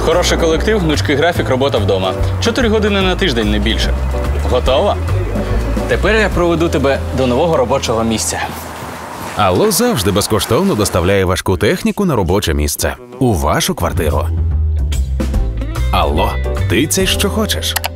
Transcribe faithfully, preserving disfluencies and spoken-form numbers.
Хороший колектив, гнучкий графік, робота вдома. Чотири години на тиждень, не більше. Готова? Тепер я проведу тебе до нового робочого місця. Алло завжди безкоштовно доставляє важку техніку на робоче місце. У вашу квартиру. Алло, тицяй, що хочеш.